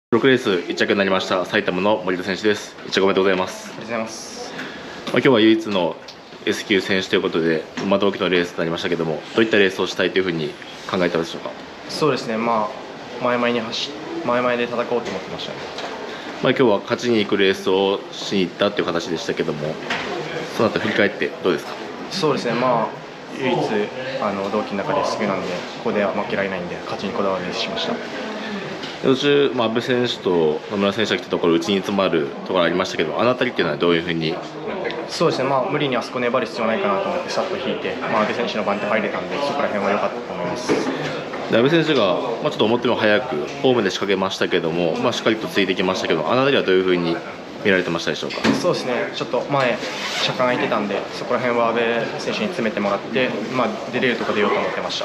6レース1着になりました埼玉の森田選手です。1着おめでとうございます。 ありがとうございます。 今日は唯一の S 級選手ということで、同期のレースとなりましたけども、どういったレースをしたいというふうに考えたでしょうか。 そうですね、前々で戦おうと思ってましたね。 今日は勝ちに行くレースをしに行ったという形でしたけども、その後振り返ってどうですか。 そうですね、唯一同期の中で S 級なんで、ここでは負けられないんで、勝ちにこだわるレースしました。 途中、阿部選手と野村選手が来たところ、内に詰まるところありましたけど、あの辺りっていうのはどういうふうに。 そうですね、無理にあそこ粘る必要ないかなと思って、さっと引いて、阿部選手の番手入れたんで、そこら辺は良かったと思います。 阿部選手が、ちょっと思っても早くホームで仕掛けましたけども、しっかりとついてきましたけど、あの辺りはどういうふうに見られてましたでしょうか。 そうですね、ちょっと前、車間空いてたんで、そこら辺は阿部選手に詰めてもらって、出れるとこ出ようと思ってました。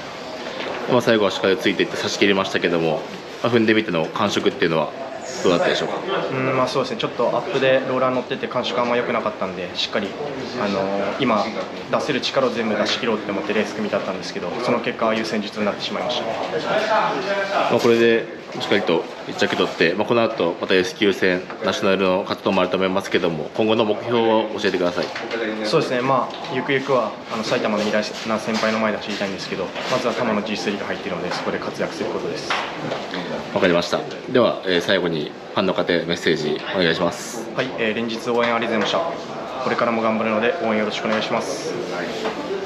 最後はしっかりついていって差し切りましたけども、踏んでみての感触っていうのはどうだったでしょうか。 そうですね、ちょっとアップでローラー乗ってて感触あんま良くなかったんで、しっかり、今出せる力を全部出し切ろうって思ってレース組み立ったんですけど、その結果ああいう戦術になってしまいましたね。 これでしっかりと1着取って、この後また S 級戦ナショナルの活動もあると思いますけども、今後の目標を教えてください。 そうですね、ゆくゆくは埼玉の偉大な先輩の前で走りたいんですけど、まずは玉の G3 が入っているので、そこで活躍することです。 わかりました。では、最後にファンの方へメッセージお願いします。 はい、連日応援ありがとうございました。これからも頑張るので応援よろしくお願いします。